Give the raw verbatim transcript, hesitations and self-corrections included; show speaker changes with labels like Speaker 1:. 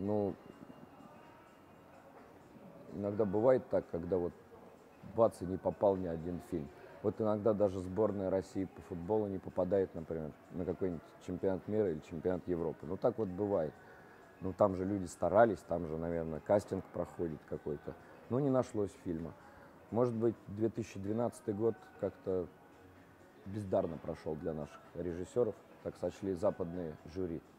Speaker 1: ну, иногда бывает так, когда вот бац, и не попал ни один фильм. Вот иногда даже сборная России по футболу не попадает, например, на какой-нибудь чемпионат мира или чемпионат Европы. Ну, так вот бывает. Ну, там же люди старались, там же, наверное, кастинг проходит какой-то. Но не нашлось фильма. Может быть, две тысячи двенадцатый год как-то бездарно прошел для наших режиссеров, так сочли западные жюри.